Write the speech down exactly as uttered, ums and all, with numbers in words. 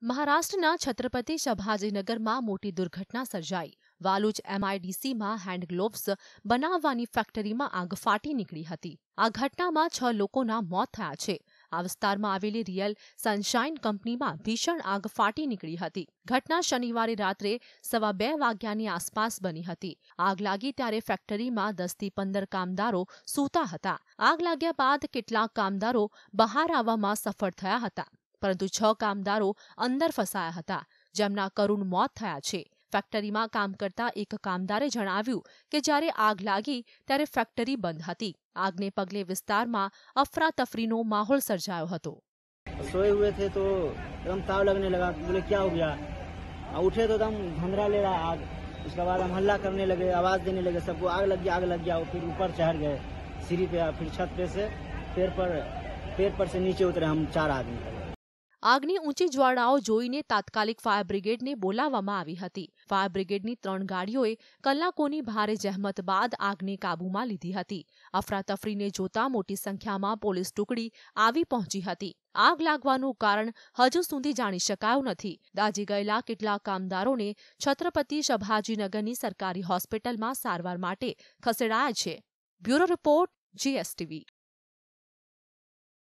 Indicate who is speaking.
Speaker 1: મહારાષ્ટ્રના છત્રપતિ શિવાજીનગરમાં મોટી દુર્ઘટના સર્જાઈ। વાલુજ એમઆઈડીસીમાં હેન્ડ ગ્લોવ્સ બનાવવાની ફેક્ટરીમાં આગ ફાટી નીકળી હતી। આ ઘટનામાં છ લોકોના મોત થયા છે। આ વિસ્તારમાં આવેલી રિયલ સનશાઇન કંપનીમાં ભીષણ આગ ફાટી નીકળી હતી। ઘટના શનિવારે રાત્રે સવા બે વાગ્યાની આસપાસ બની હતી। આગ લાગી ત્યારે ફેક્ટરીમાં દસથી પંદર કામદારો સૂતા હતા। આગ લાગ્યા બાદ કેટલાક કામદારો બહાર આવવામાં સફળ થયા હતા, પરંતુ છ કામદારો અંદર ફસાયા હતા, જેમના કરુણ મોત થયા છે। ફેક્ટરીમાં કામ કરતા એક કામદારે જણાવ્યું કે જ્યારે આગ લાગી ત્યારે ફેક્ટરી બંધ હતી। આગને પગલે વિસ્તારમાં અફરાતફરીનો માહોલ સર્જાયો હતો।
Speaker 2: सोए हुए थे तो एकदम ताव लगने लगा, बोले क्या हो गया। उठे तो एकदम धुंधला ले रहा आग। उसके बाद हम हल्ला करने लगे, आवाज देने लगे सबको, आग लग गया आग लग गया। फिर ऊपर चढ़ गए सीढ़ी पे, फिर छत पे से पेड़ पर पेड़ पर से नीचे उतरे हम चार आदमी।
Speaker 1: આગની ઊંચી જ્વાળાઓ જોઈને તાત્કાલિક ફાયર બ્રિગેડને બોલાવવામાં આવી હતી। ફાયર બ્રિગેડની ત્રણ ગાડીઓએ કલાકોની ભારે જહેમત બાદ આગને કાબૂમાં લીધી હતી। અફરાતફરીને જોતા મોટી સંખ્યામાં પોલીસ ટુકડી આવી પહોંચી હતી। આગ લાગવાનું કારણ હજુ સુધી જાણી શકાયું નથી। દાઝી ગયેલા કેટલાક કામદારોને છત્રપતિ શિવાજીનગરની સરકારી હોસ્પિટલમાં સારવાર માટે ખસેડાયા છે। Bureau report GSTV.